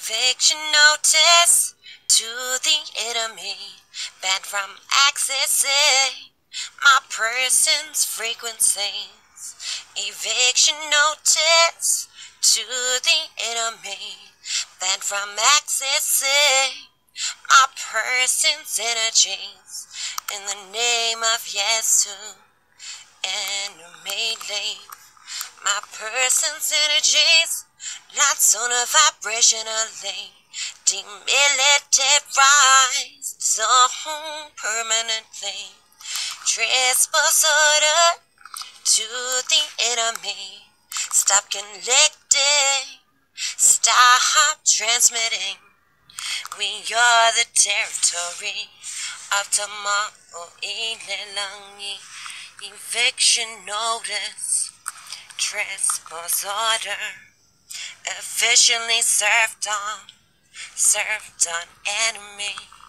Eviction notice to the enemy, banned from accessing my person's frequencies. Eviction notice to the enemy, banned from accessing my person's energies. In the name of Yesu, enemy leave my person's energies, not sooner vibrationally demilitarized, zone permanently. Trespass order to the enemy. Stop collecting, stop transmitting. We are the territory of tomorrow. Ilelangi. Eviction notice. Trespass order officially served on enemy.